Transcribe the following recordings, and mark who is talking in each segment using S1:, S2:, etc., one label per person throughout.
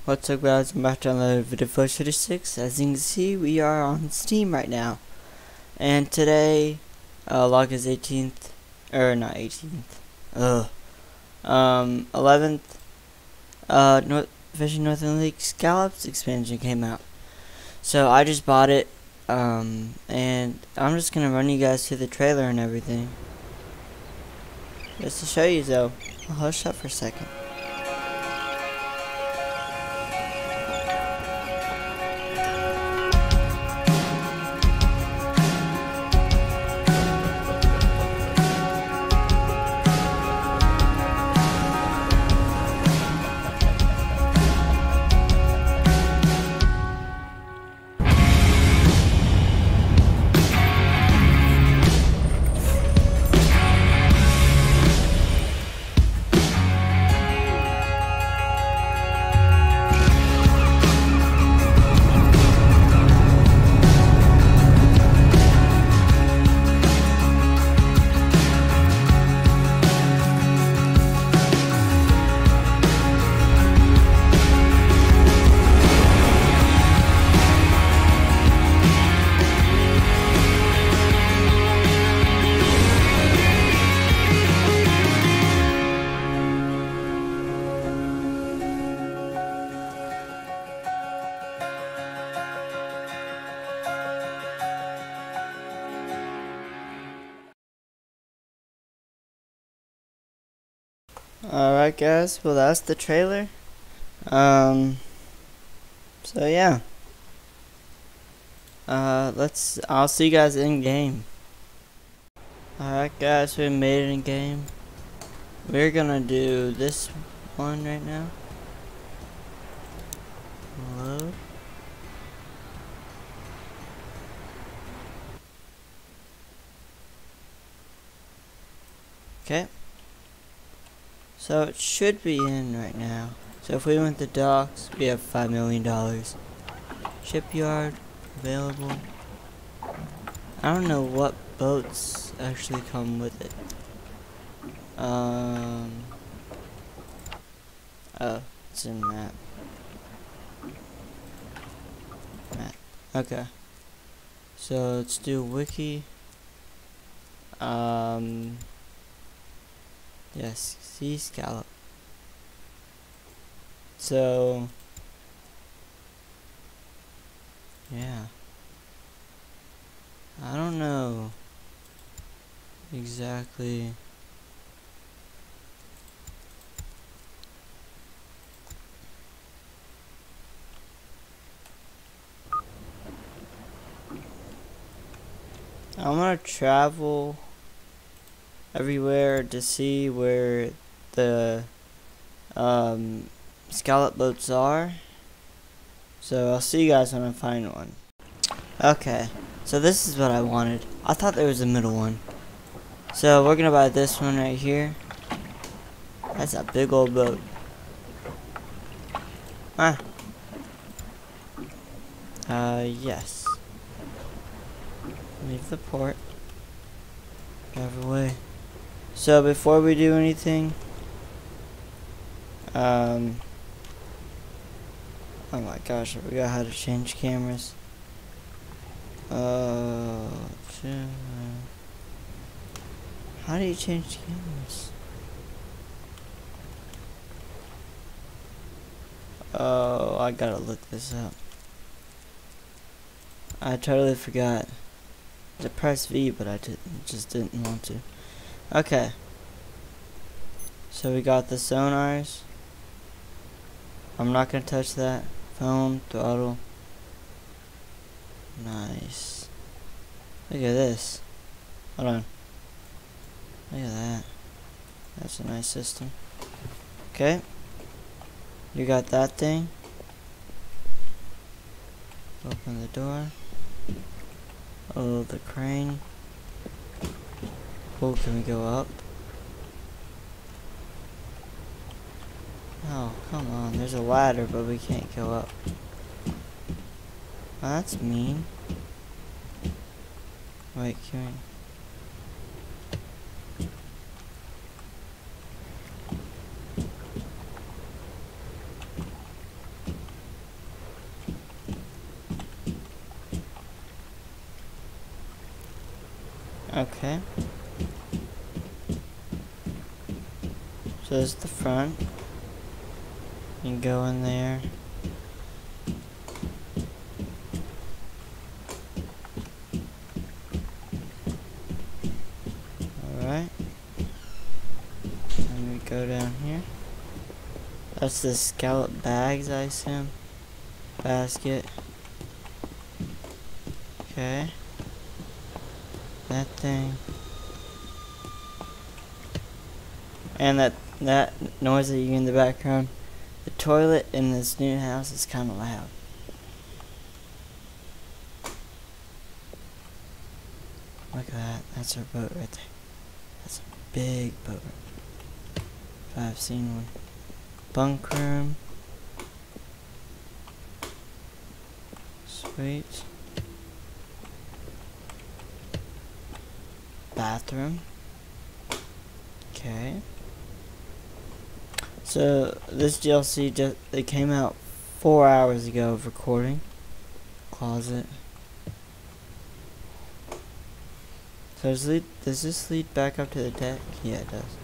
S1: What's up guys, I'm back to another video for 36. As you can see, we are on Steam right now. And today, August 18th, or not 18th, 11th, Fishing Northern Lake Scallops expansion came out. So I just bought it, and I'm just gonna run you guys through the trailer and everything. Just to show you though. I'll hush up for a second. Alright guys, well that's the trailer. So yeah. I'll see you guys in game. Alright guys, we made it in game. We're gonna do this one right now. Load. Okay. So it should be in right now. So if we went to docks, we have $5 million. Shipyard, available. I don't know what boats actually come with it. Oh, it's in map. Okay. So let's do wiki. Yes, sea scallop. So, yeah. I don't know exactly. I'm gonna travel everywhere to see where the scallop boats are. So I'll see you guys when I find one. Okay, so this is what I wanted. I thought there was a middle one. So we're gonna buy this one right here. That's a big old boat. Yes. Leave the port. Drive away. So before we do anything, oh my gosh, I forgot how to change cameras. How do you change cameras? Oh, I gotta look this up. I totally forgot. I pressed V, but I just didn't want to. Okay. So we got the sonars. I'm not gonna touch that. Phone, throttle. Nice. Look at this. Hold on. Look at that. That's a nice system. Okay. You got that thing. Open the door. Oh, the crane. Oh, can we go up? Oh, come on. There's a ladder, but we can't go up. Oh, that's mean. Wait, can we... Okay. So this is the front. You can go in there. Alright. Let me go down here. That's the scallop bags, I assume. Basket. Okay. That thing. And that noise that you hear in the background. The toilet in this new house is kind of loud. Look at that. That's our boat right there. That's a big boat. If I've seen one. Bunk room. Sweet. Bathroom. Okay. So this DLC they came out 4 hours ago of recording. Closet. So does this lead back up to the deck? Yeah, it does.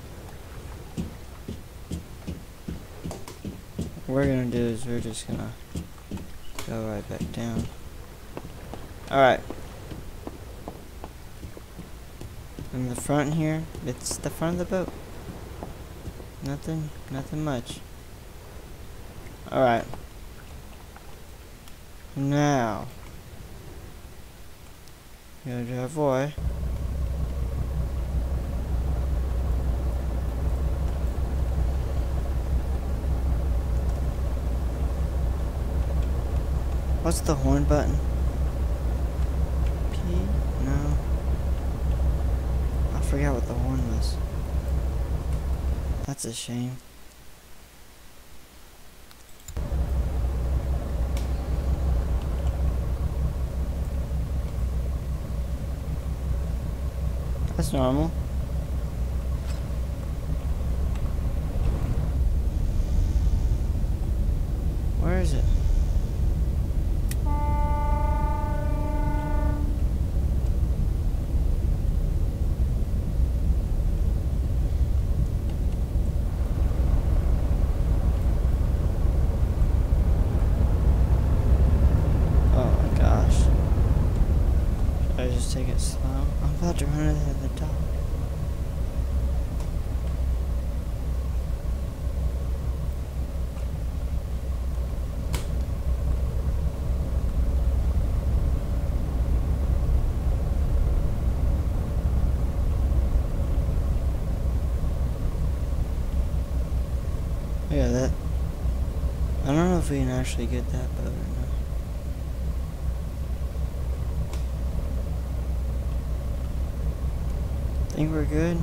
S1: What we're gonna do is we're just gonna go right back down. Alright. In the front here, it's the front of the boat. Nothing much. Alright. Now, go to avoid. What's the horn button? P? No. I forgot what the horn was. That's a shame. That's normal. Where is it? Take it slow. I'm about to run into the dock. Yeah, that. I don't know if we can actually get that boat or not. Think we're good?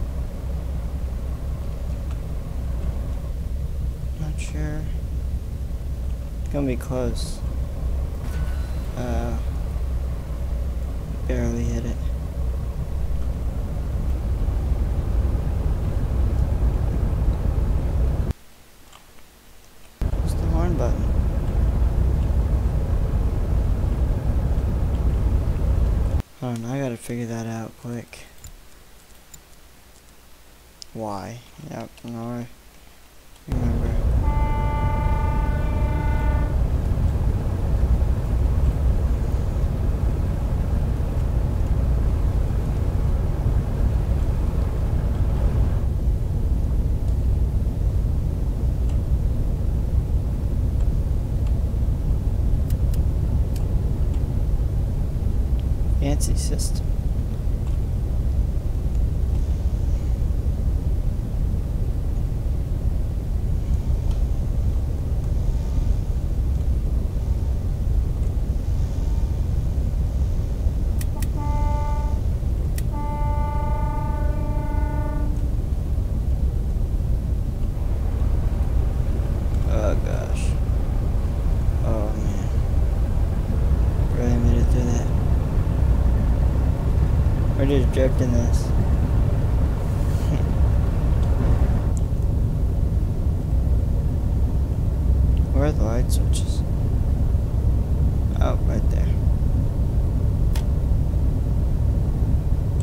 S1: Not sure. It's gonna be close. Barely hit it. What's the horn button? Hold on, I gotta figure that out quick. Why? Yep, no, I remember. Fancy system. Oh gosh. Oh man. Really made it through that. We're just drifting this. Where are the light switches? Oh, right there.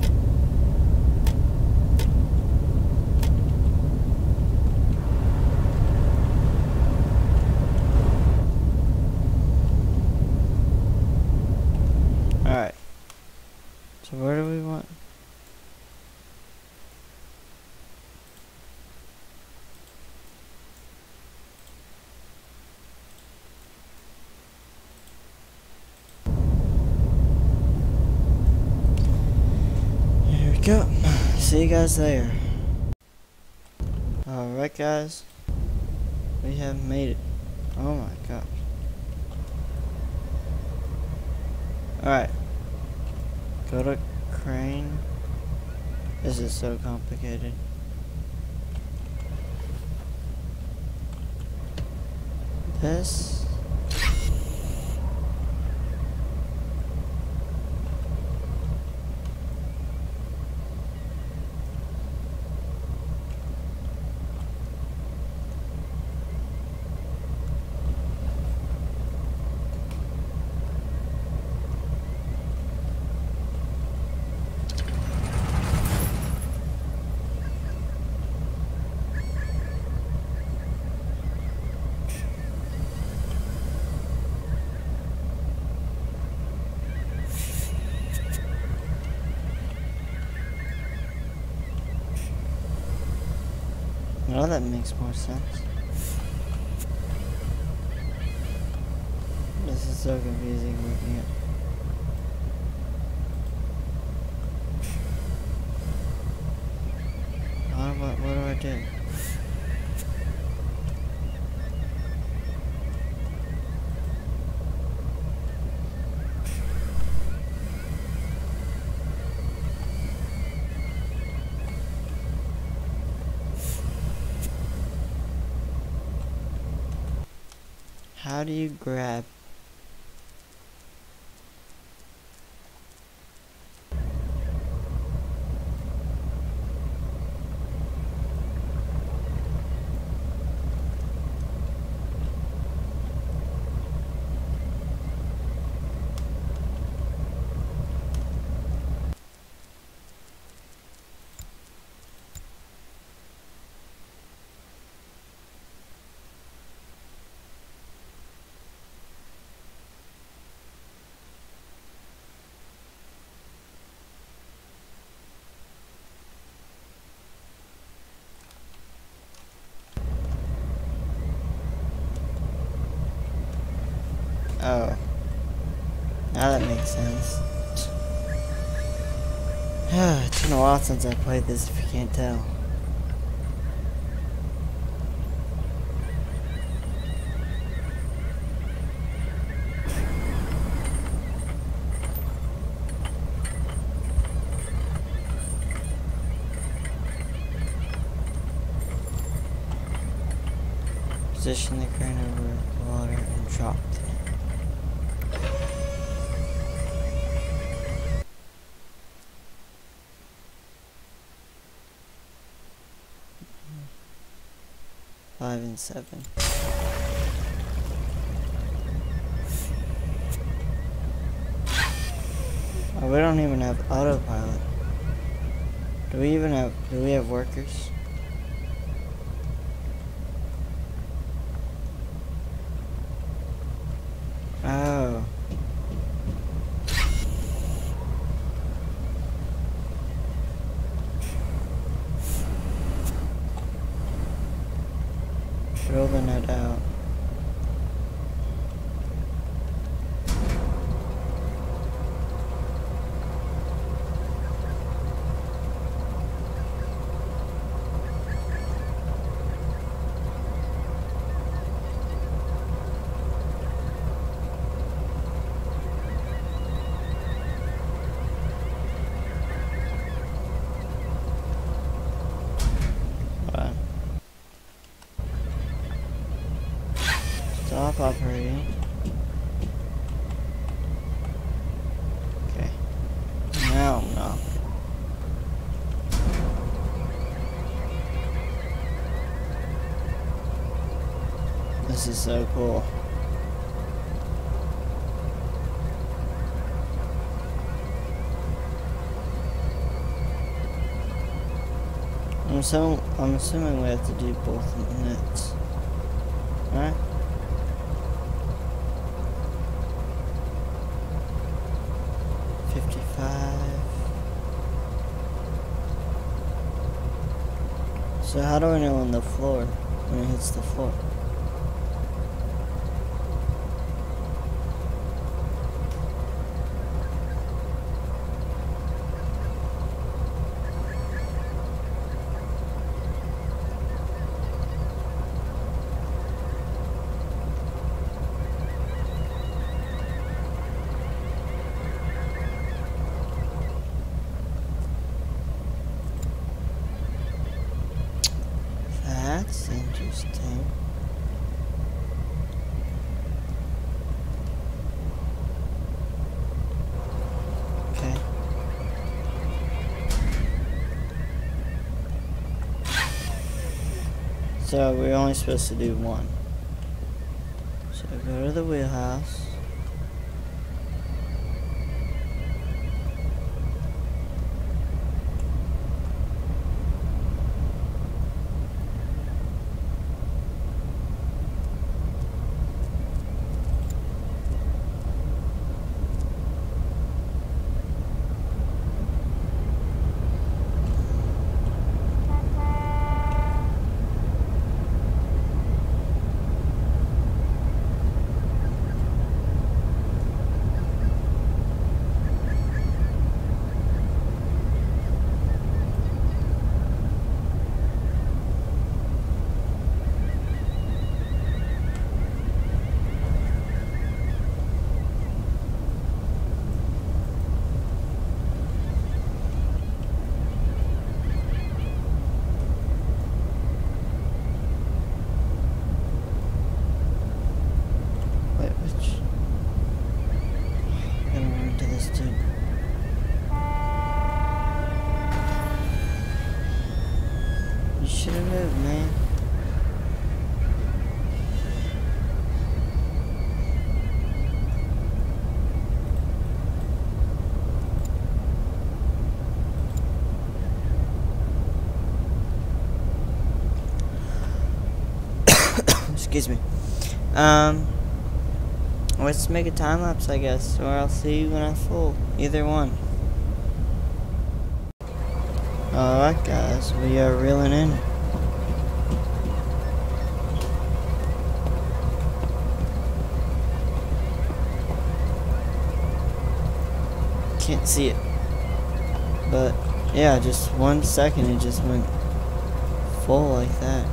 S1: go. See you guys there. Alright guys, we have made it. Oh my gosh. Alright, go to crane. This is so complicated. This. Now that makes more sense. This is so confusing looking at. What do I do? How do you grab? Oh. Now that makes sense. It's been a while since I played this, if you can't tell. Position the crane over the water and drop it. Five and 7. Oh, we don't even have autopilot. Do we have workers? Oh. Throw the net out. Stop operating. Okay. Now no. This is so cool. I'm assuming we have to do both nets. Alright? So how do I know on the floor when it hits the floor? So we're only supposed to do one. So go to the wheelhouse. You should have moved, man. Excuse me. Let's make a time lapse, I guess, or I'll see you when I'm full. Either one. Alright, guys, we are reeling in. Can't see it. But, yeah, just 1 second it just went full like that.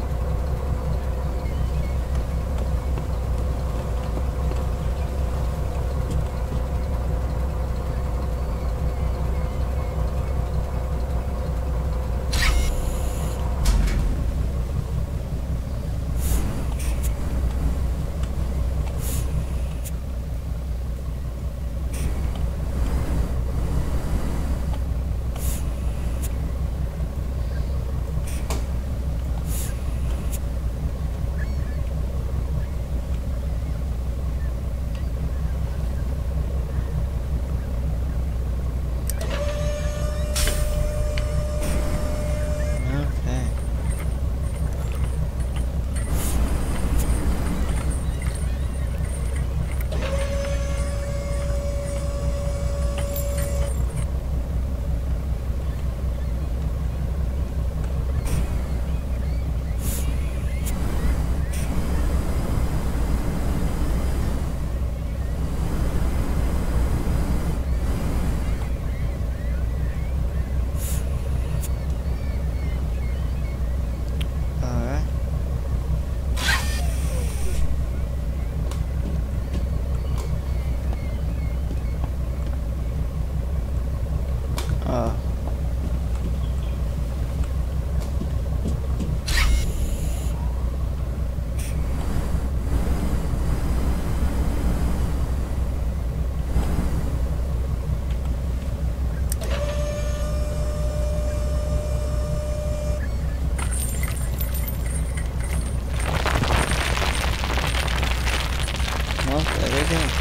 S1: Well, there we go.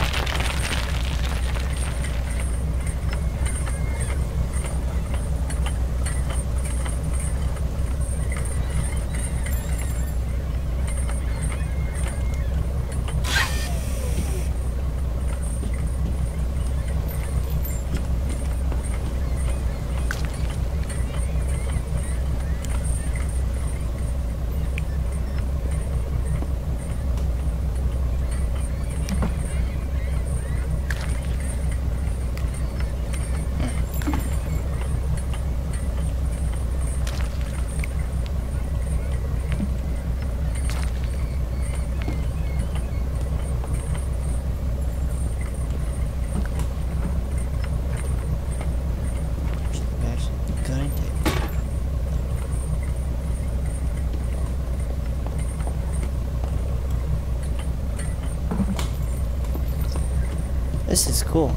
S1: This is cool.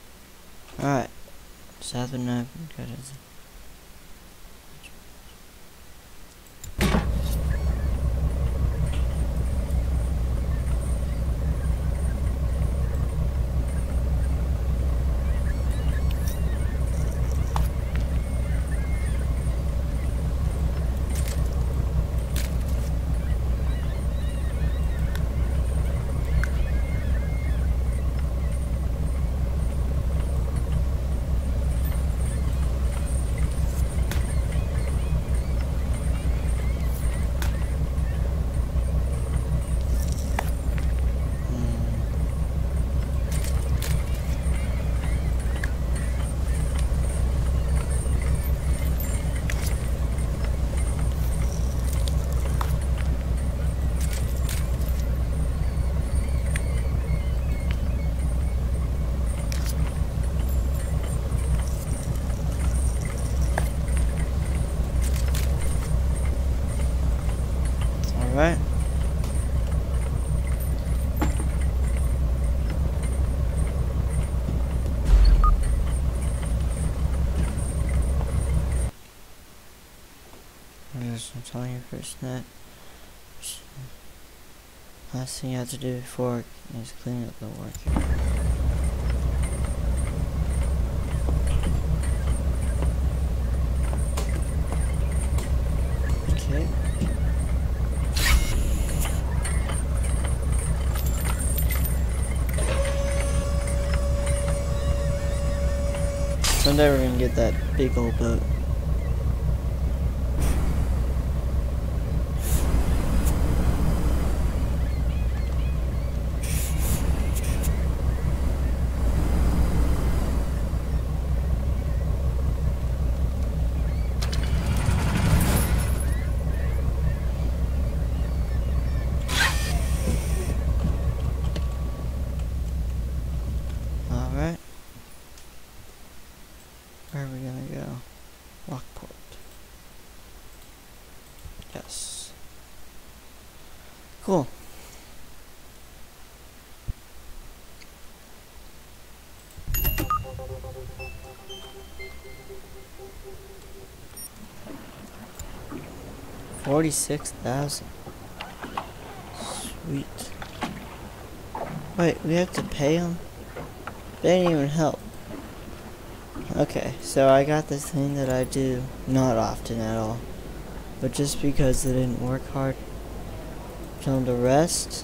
S1: Alright. Southern Africa. Alright. I'm telling you first net. Last thing you have to do before is clean up the work. Okay. Someday we're gonna get that big old boat. Alright. Where are we gonna go? Lockport. Yes. Cool. $46,000. Sweet. Wait, we have to pay them? They didn't even help. Okay, so I got this thing that I do not often at all, but just because they didn't work hard, tell them to rest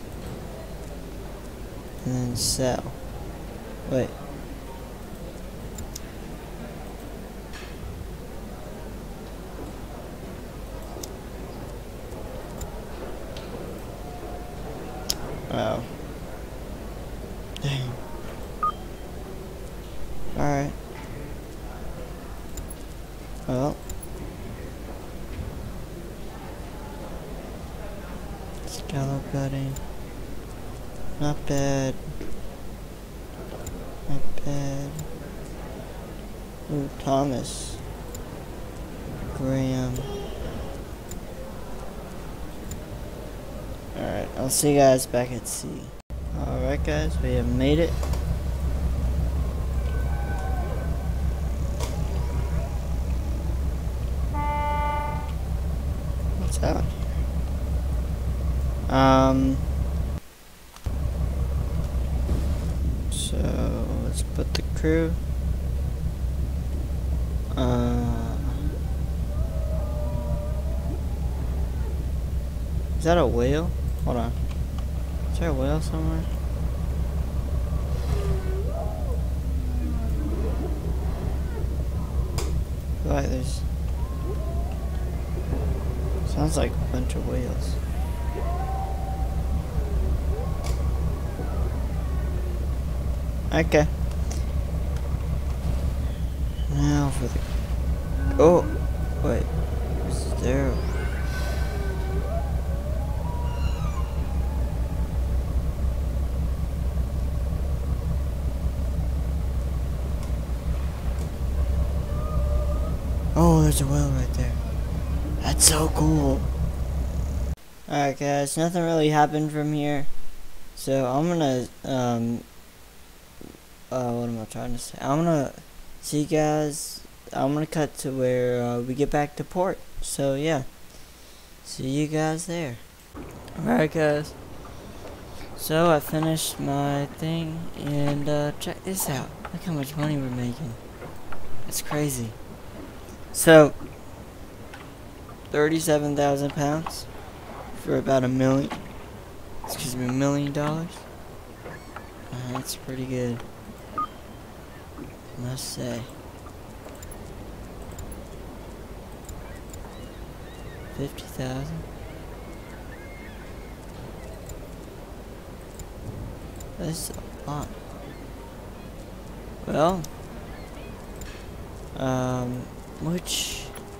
S1: and then sell. Wait. Oh. Dang. Alright. Well. Scallop gutting. Not bad. Not bad. Ooh, Thomas. Graham. Alright, I'll see you guys back at sea. Alright guys, we have made it. What's out here? So let's put the crew. Is that a whale? Hold on. Is there a whale somewhere? I feel like there's... Sounds like a bunch of whales. Okay. Now for the... Oh! Wait. Is there... Oh, there's a whale right there. That's so cool. Alright guys, nothing really happened from here. So I'm gonna, what am I trying to say? I'm gonna see you guys, I'm gonna cut to where we get back to port. So yeah, see you guys there. Alright guys. So I finished my thing and check this out. Look how much money we're making. It's crazy. So, 37,000 pounds for about $1 million. Excuse me, $1 million. That's pretty good, I must say. 50,000. That's a lot. Well, which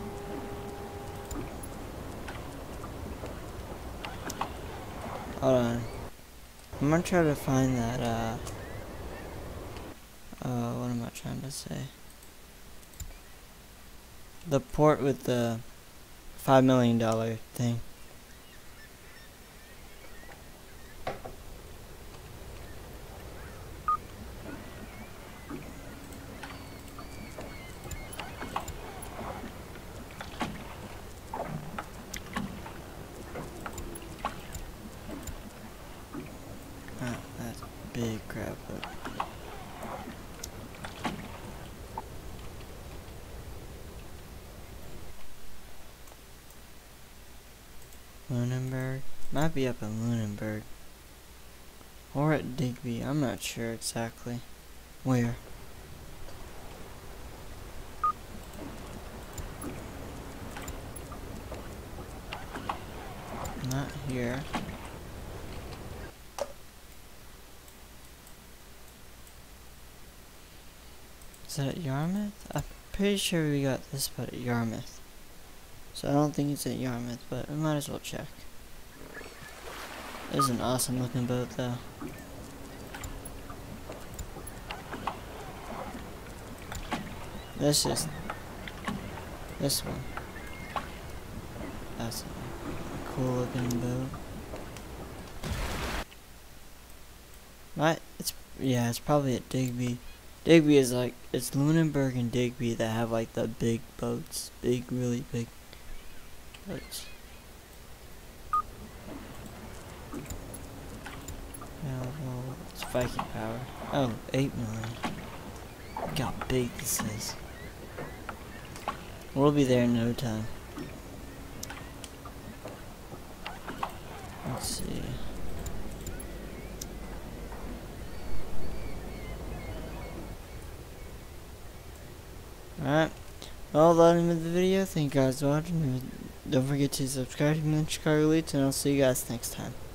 S1: hold on. I'm gonna try to find that what am I trying to say? The port with the $5 million thing. big crab boat. Lunenburg? Might be up in Lunenburg. Or at Digby, I'm not sure exactly. Where? Not here. Is that at Yarmouth? I'm pretty sure we got this spot at Yarmouth. So I don't think it's at Yarmouth, but we might as well check. This is an awesome looking boat though. This is this one. That's a cool looking boat. Right? It's probably at Digby. Digby is like, it's Lunenburg and Digby that have like the big boats. Really big boats. Yeah, well, it's Viking power. Oh, 8 million. Look how big this is. We'll be there in no time. Let's see. Alright. Well, that's the end of the video. Thank you guys for watching. Don't forget to subscribe to the Chicago Elites, and I'll see you guys next time.